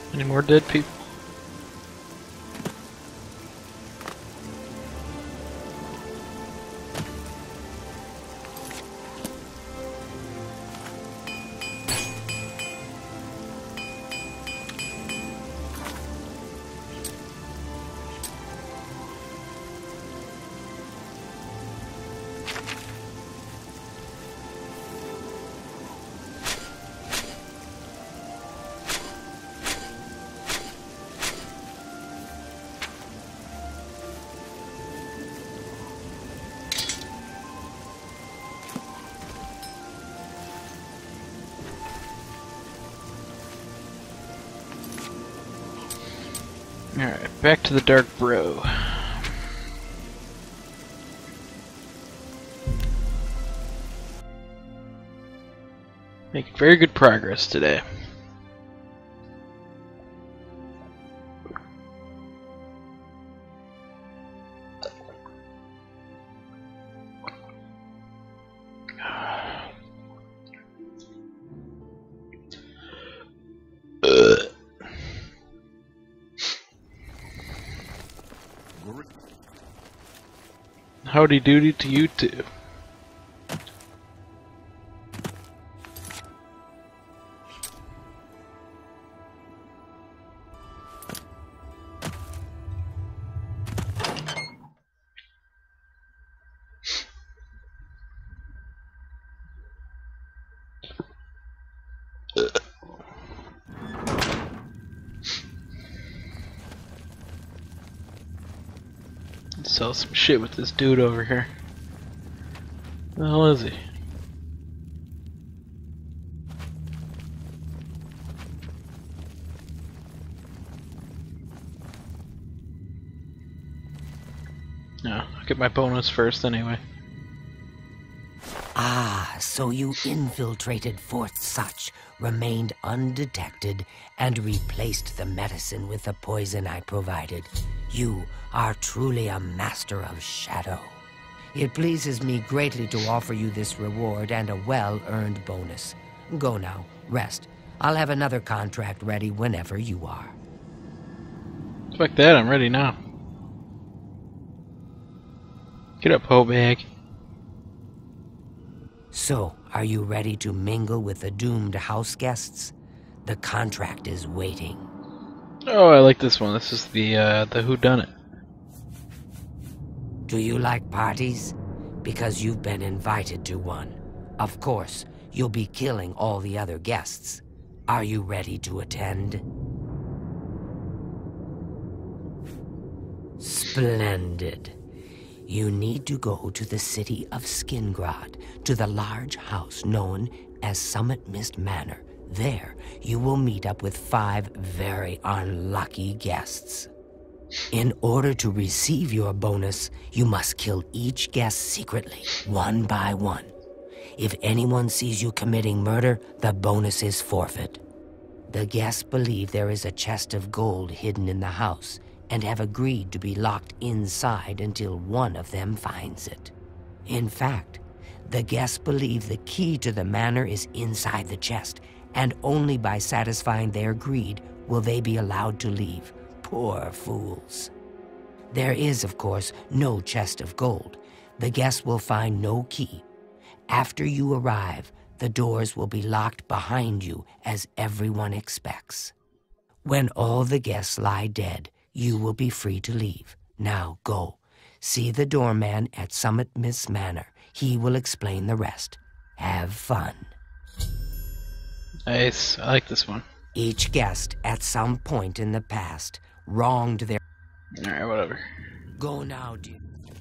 Any more dead people? Alright, back to the Dark Bro. Making very good progress today. Howdy doody to you too. Sell some shit with this dude over here. Where the hell is he? No, I'll get my bonus first anyway. Ah, so you infiltrated Fort Such, remained undetected, and replaced the medicine with the poison I provided. You are truly a master of shadow. It pleases me greatly to offer you this reward and a well-earned bonus. Go now, rest. I'll have another contract ready whenever you are. Fuck that, I'm ready now. Get up, hoe bag. So, are you ready to mingle with the doomed house guests? The contract is waiting. Oh, I like this one. This is the whodunit. Do you like parties? Because you've been invited to one. Of course, you'll be killing all the other guests. Are you ready to attend? Splendid. You need to go to the city of Skingrad, to the large house known as Summit Mist Manor. There, you will meet up with 5 very unlucky guests. In order to receive your bonus, you must kill each guest secretly, one by one. If anyone sees you committing murder, the bonus is forfeit. The guests believe there is a chest of gold hidden in the house, and have agreed to be locked inside until one of them finds it. In fact, the guests believe the key to the manor is inside the chest, and only by satisfying their greed will they be allowed to leave. Poor fools. There is, of course, no chest of gold. The guests will find no key. After you arrive, the doors will be locked behind you, as everyone expects. When all the guests lie dead, you will be free to leave. Now go. See the doorman at Summit Mist Manor. He will explain the rest. Have fun. Nice. I like this one. Each guest, at some point in the past, wronged their... Alright, whatever. Go now, dear.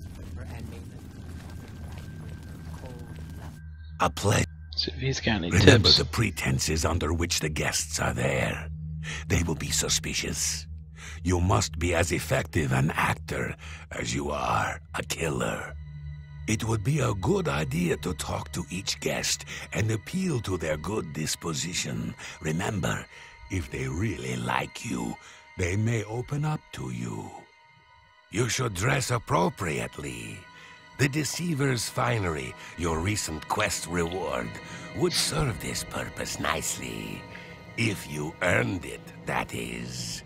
A pleasure. See if he's got any Remember tips. the pretenses under which the guests are there. They will be suspicious. You must be as effective an actor as you are a killer. It would be a good idea to talk to each guest and appeal to their good disposition. Remember, if they really like you, they may open up to you. You should dress appropriately. The Deceiver's Finery, your recent quest reward, would serve this purpose nicely. If you earned it, that is.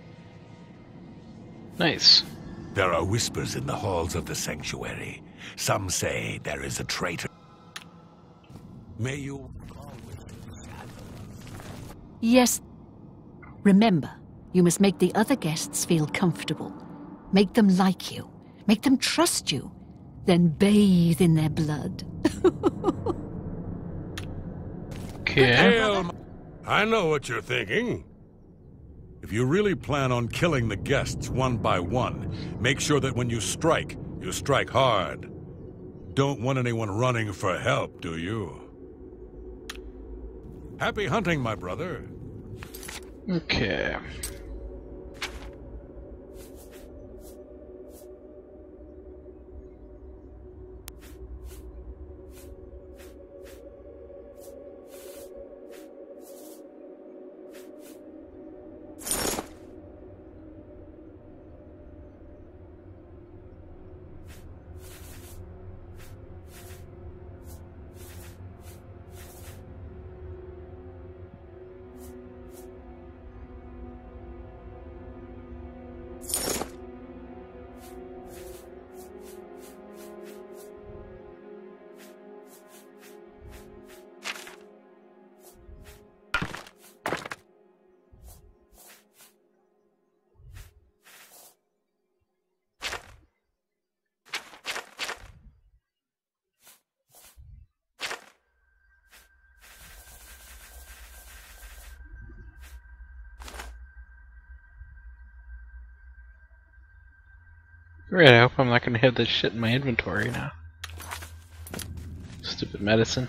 Nice. There are whispers in the halls of the sanctuary. Some say there is a traitor. May you... Yes. Remember, you must make the other guests feel comfortable. Make them like you. Make them trust you. Then bathe in their blood. Okay. I know what you're thinking. If you really plan on killing the guests one by one, make sure that when you strike hard. Don't want anyone running for help, do you? Happy hunting, my brother. Okay. Great, I hope I'm not gonna have this shit in my inventory now. Stupid medicine.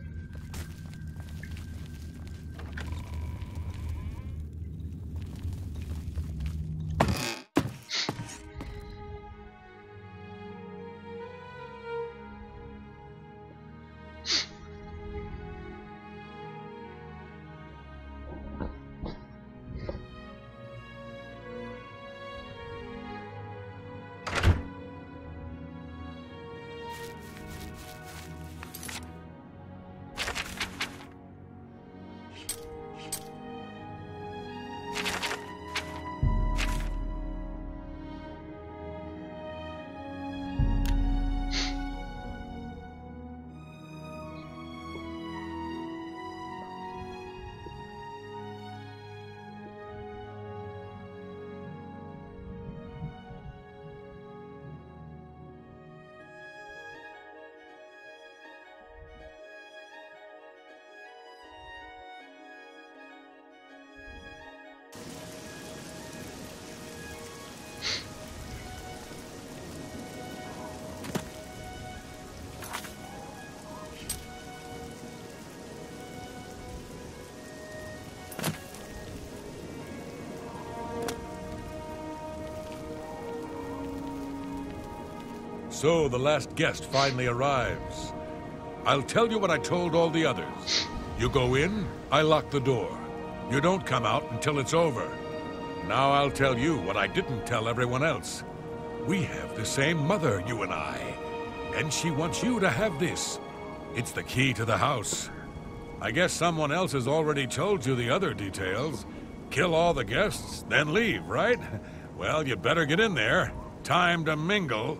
So the last guest finally arrives. I'll tell you what I told all the others. You go in, I lock the door. You don't come out until it's over. Now I'll tell you what I didn't tell everyone else. We have the same mother, you and I. And she wants you to have this. It's the key to the house. I guess someone else has already told you the other details. Kill all the guests, then leave, right? Well, you better get in there. Time to mingle.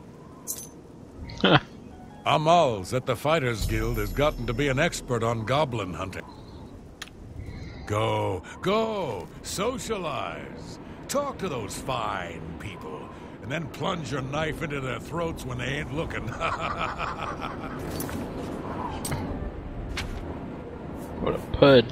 Amal's at the Fighters Guild has gotten to be an expert on goblin hunting. Go, socialize. Talk to those fine people, and then plunge your knife into their throats when they ain't looking. What a pud.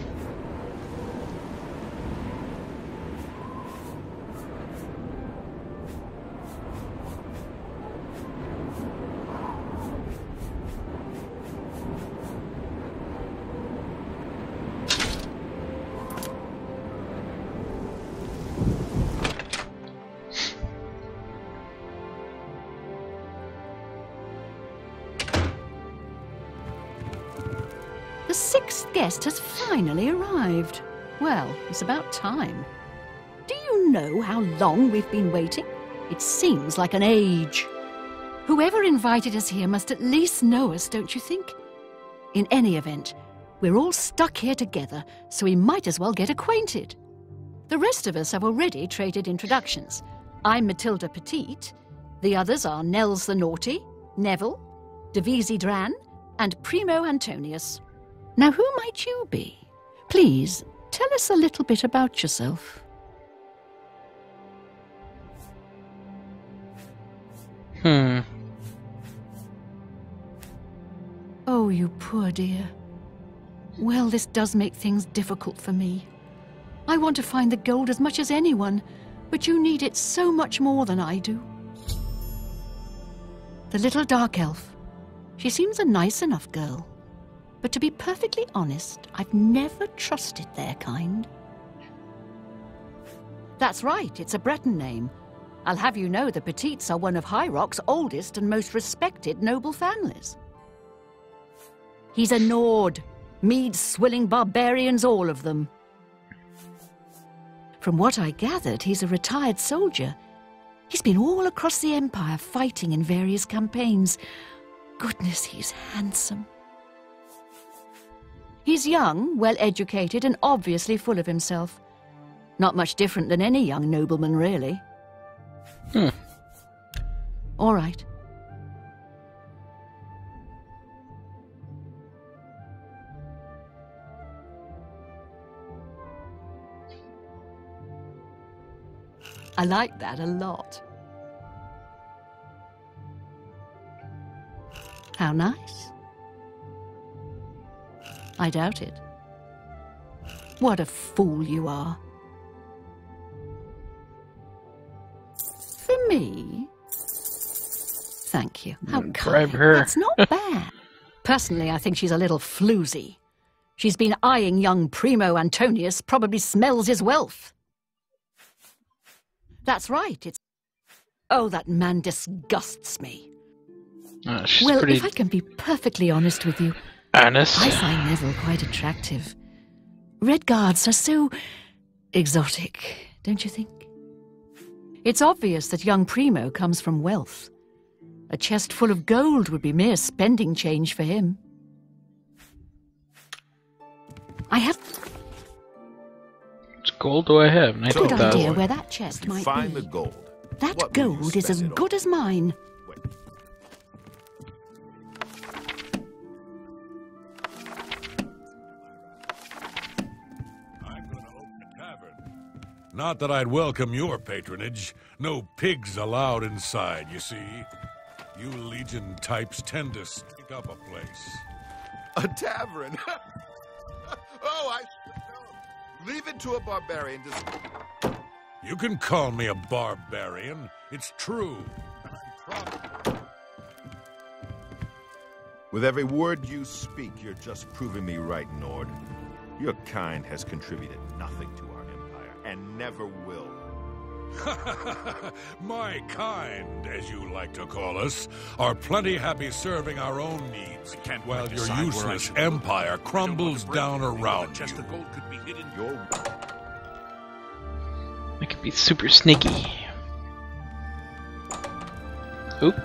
The sixth guest has finally arrived. Well, it's about time. Do you know how long we've been waiting? It seems like an age. Whoever invited us here must at least know us, don't you think? In any event, We're all stuck here together, so we might as well get acquainted. The rest of us have already traded introductions. I'm Matilda Petite. The others are Nels the Naughty, Neville, Devisi Dran, and Primo Antonius. Now, who might you be? Please, tell us a little bit about yourself. Oh, you poor dear. Well, this does make things difficult for me. I want to find the gold as much as anyone, but you need it so much more than I do. The little dark elf. She seems a nice enough girl. But to be perfectly honest, I've never trusted their kind. That's right, it's a Breton name. I'll have you know the Petites are one of High Rock's oldest and most respected noble families. He's a Nord. Mead-swilling barbarians, all of them. From what I gathered, he's a retired soldier. He's been all across the Empire fighting in various campaigns. Goodness, he's handsome. He's young, well-educated, and obviously full of himself. Not much different than any young nobleman, really. All right. I like that a lot. How nice. I doubt it. What a fool you are. For me? Thank you. How kind. Her. That's not bad. Personally, I think she's a little floozy. She's been eyeing young Primo Antonius, probably smells his wealth. That's right, it's... Oh, that man disgusts me. Well, pretty... if I can be perfectly honest with you, honest. I find Neville quite attractive. Red Guards are so exotic, don't you think? It's obvious that young Primo comes from wealth. A chest full of gold would be mere spending change for him. I have... What gold do I have? a good idea where that chest might find be. the gold. That What will you gold is spend as it on? good as mine. Wait. I'm gonna open a tavern. Not that I'd welcome your patronage. No pigs allowed inside, you see. You Legion types tend to stink up a place. A tavern? Oh, leave it to a barbarian to... You can call me a barbarian. It's true. With every word you speak, you're just proving me right, Nord. Your kind has contributed nothing to our empire, and never will. My kind, as you like to call us, are plenty happy serving our own needs, while your useless empire crumbles down around you. I could be super sneaky. Oop.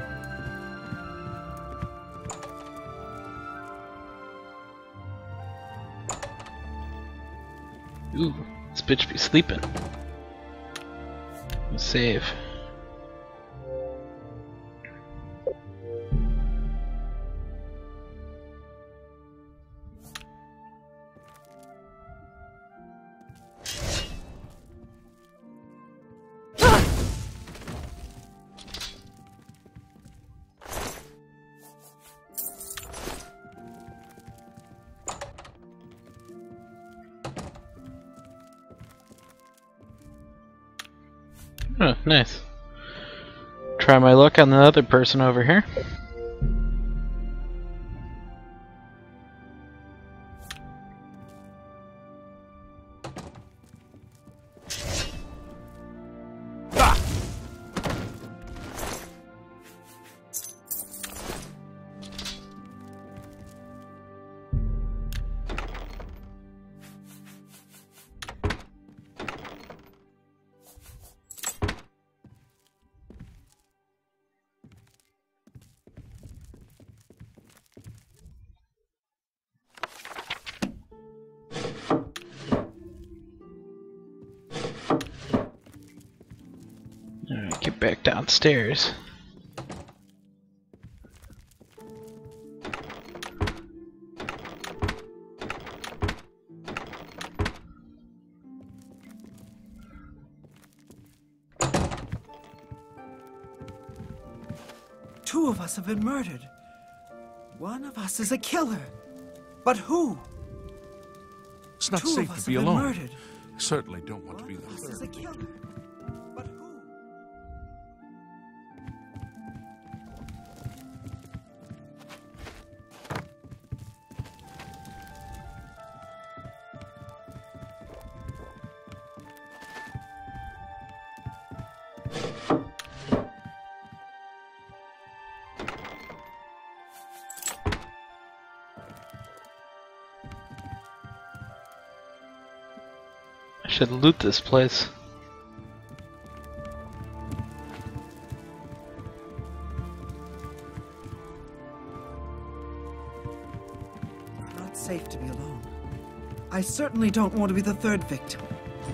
Ooh, this bitch be sleeping. Let's save. Oh, nice. Try my luck on the other person over here. back downstairs. Two of us have been murdered. One of us is a killer. But who? It's not Two safe of us to be have been alone. murdered. I certainly don't want to be One the of us is third. a killer. But who? I should loot this place. Not safe to be alone. I certainly don't want to be the third victim.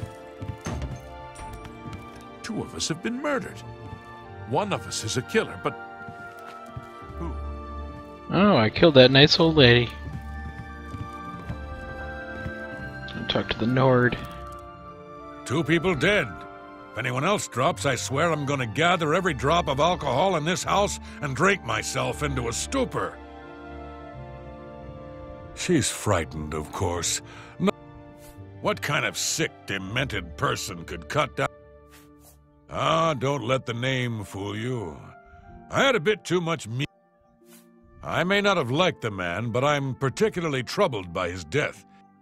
Two of us have been murdered. One of us is a killer, but who? Oh, I killed that nice old lady. I'll talk to the Nord. 2 people dead. If anyone else drops, I swear I'm gonna gather every drop of alcohol in this house and drink myself into a stupor. She's frightened, of course. No. What kind of sick, demented person could cut down? Ah, don't let the name fool you. I had a bit too much meat. I may not have liked the man, but I'm particularly troubled by his death.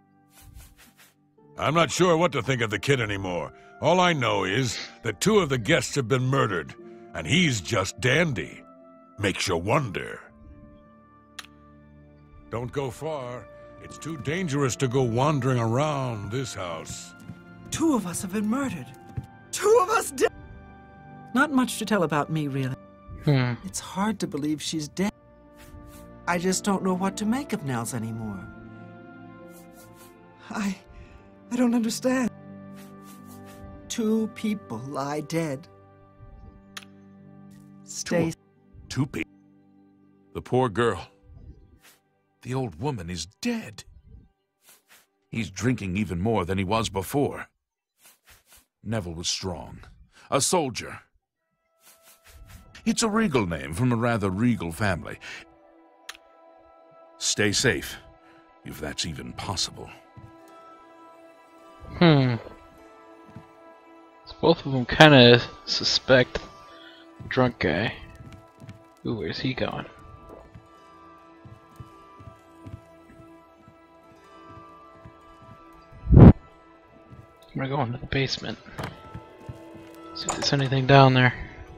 I'm not sure what to think of the kid anymore. All I know is that 2 of the guests have been murdered, and he's just dandy. Makes you wonder. Don't go far. It's too dangerous to go wandering around this house. 2 of us have been murdered. 2 of us dead. Not much to tell about me, really. It's hard to believe she's dead. I just don't know what to make of Nels anymore. I don't understand. 2 people lie dead. Stay. 2 people. The poor girl. The old woman is dead. He's drinking even more than he was before. Neville was strong. A soldier. It's a regal name from a rather regal family. Stay safe, if that's even possible. So both of them kind of suspect the drunk guy. Ooh, where's he going? I'm gonna go into the basement. See if there's anything down there.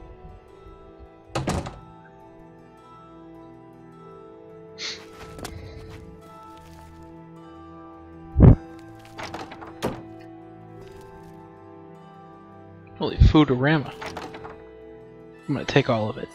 Holy foodorama. I'm gonna take all of it.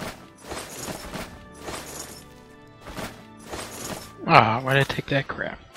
Ah, why did I take that crap?